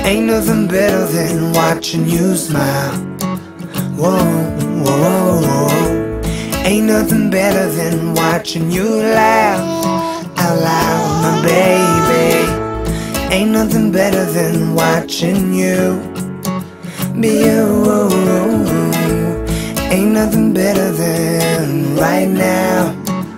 Ain't nothing better than watching you smile. Whoa, whoa, whoa, whoa. Ain't nothing better than watching you laugh out loud, my baby. Ain't nothing better than watching you be you. Ain't nothing better than right now.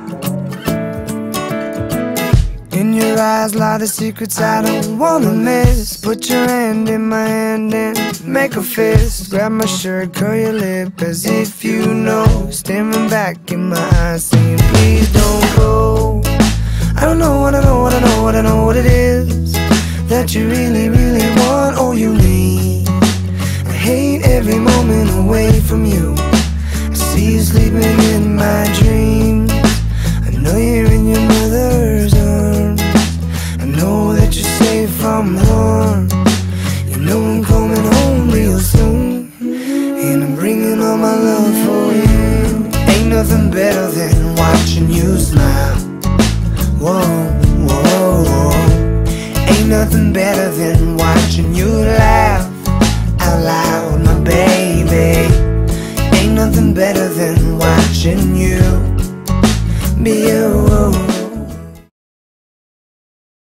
In your eyes lie the secrets I don't wanna miss. Put your hand in my hand and make a fist. Grab my shirt, curl your lip as if you know. Staring back in my eyes saying please don't go. I don't know what I know, what I know, what I know what it is that you really, really want or you need. I hate every moment away from you. I see you sleeping in my dreams. I know you're in your mother's arms. I know that you're safe from harm. You know I'm coming home real soon, and I'm bringing all my love for you. Ain't nothing better than watching you smile. Whoa, whoa, whoa. Ain't nothing better than watching you laugh out loud, my baby. Ain't nothing better than watching you